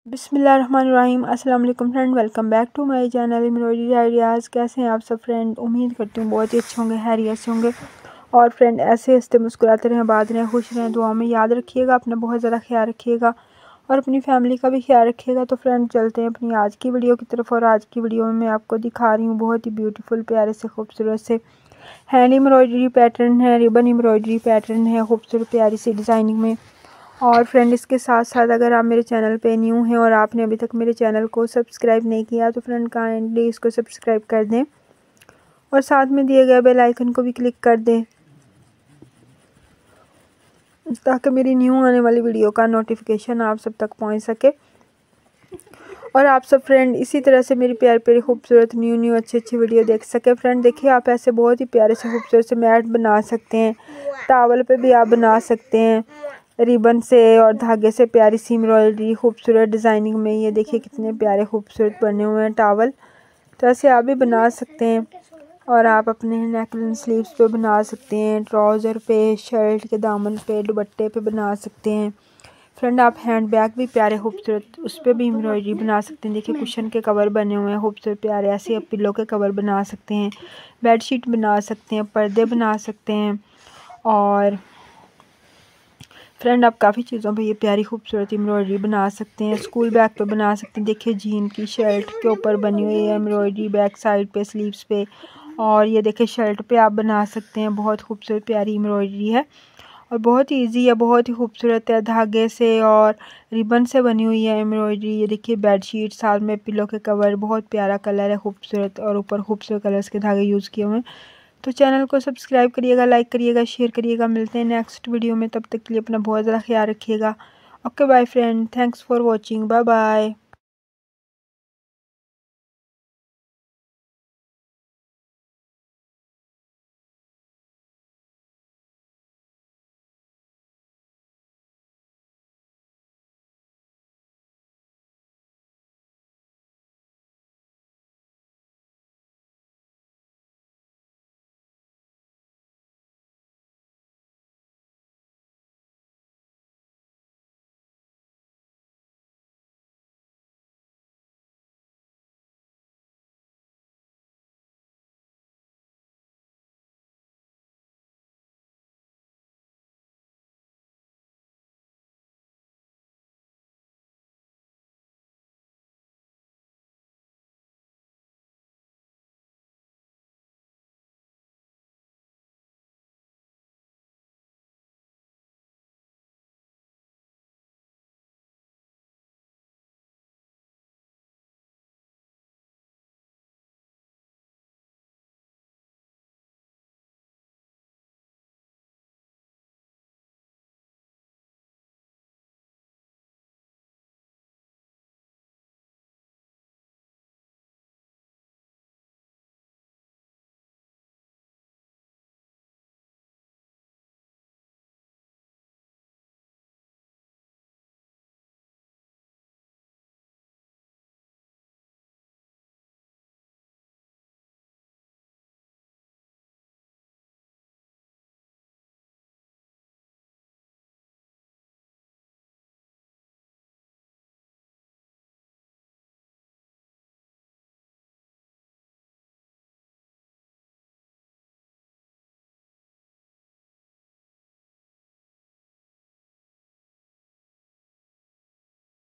बिस्मिल्लाहिर्रहमानिर्रहीम। अस्सलाम वालेकुम friend, welcome back to my channel embroidery ideas. कैसे हैं आप सब फ्रेंड? उम्मीद करती हूँ बहुत ही अच्छे होंगे, खैरियत से होंगे। और फ्रेंड ऐसे हंसते मुस्कुराते रहें, बात रहें, खुश रहें, दुआ में याद रखिएगा, अपना बहुत ज़्यादा ख्याल रखिएगा और अपनी फैमिली का भी ख्याल रखिएगा। तो फ्रेंड चलते हैं अपनी आज की वीडियो की तरफ। और आज की वीडियो में मैं आपको दिखा रही हूँ बहुत ही ब्यूटीफुल प्यारे से खूबसूरत से हैंड एम्ब्रॉयडरी पैटर्न है, रिबन एम्ब्रॉयडरी पैटर्न है, खूबसूरत प्यारी सी डिज़ाइनिंग में। और फ्रेंड इसके साथ साथ अगर आप मेरे चैनल पे न्यू हैं और आपने अभी तक मेरे चैनल को सब्सक्राइब नहीं किया तो फ्रेंड काइंडली इसको सब्सक्राइब कर दें और साथ में दिए गए बेल आइकन को भी क्लिक कर दें ताकि मेरी न्यू आने वाली वीडियो का नोटिफिकेशन आप सब तक पहुंच सके। और आप सब फ्रेंड इसी तरह से मेरी प्यारी प्यारी खूबसूरत न्यू अच्छी वीडियो देख सके। फ्रेंड देखिए, आप ऐसे बहुत ही प्यारे से खूबसूरत से मैट बना सकते हैं, टॉवल पे भी आप बना सकते हैं रिबन से और धागे से प्यारी सी एम्ब्रॉयडरी खूबसूरत डिज़ाइनिंग में। ये देखिए कितने प्यारे खूबसूरत बने हुए हैं टॉवल, तो ऐसे आप भी बना सकते हैं। और आप अपने नेकलाइन स्लीव्स पे बना सकते हैं, ट्राउज़र पे, शर्ट के दामन पे, दुपट्टे पे बना सकते हैं। फ्रेंड आप हैंड बैग भी प्यारे खूबसूरत उस पर भी एम्ब्रॉयडरी बना सकते हैं। देखिए कुशन के कवर बने हुए हैं खूबसूरत प्यारे, ऐसे आप पिलो के कवर बना सकते हैं, बेडशीट बना सकते हैं, पर्दे बना सकते हैं। और फ्रेंड आप काफ़ी चीज़ों पे ये प्यारी खूबसूरत एम्ब्रॉयडरी बना सकते हैं। स्कूल बैग पे बना सकते हैं। देखिए जीन की शर्ट के ऊपर बनी हुई है एम्ब्रॉयडरी, बैक साइड पे, स्लीव्स पे। और ये देखिए शर्ट पे आप बना सकते हैं, बहुत खूबसूरत प्यारी एम्ब्रॉयडरी है और बहुत ही ईजी है, बहुत ही खूबसूरत है। धागे से और रिबन से बनी हुई है एम्ब्रॉयडरी। ये देखिए बेडशीट, साथ में पिलो के कवर, बहुत प्यारा कलर है खूबसूरत और ऊपर खूबसूरत कलर्स के धागे यूज़ किए हुए हैं। तो चैनल को सब्सक्राइब करिएगा, लाइक करिएगा, शेयर करिएगा। मिलते हैं नेक्स्ट वीडियो में, तब तक के लिए अपना बहुत ज़्यादा ख्याल रखिएगा। Okay bye friend, thanks for watching, bye bye.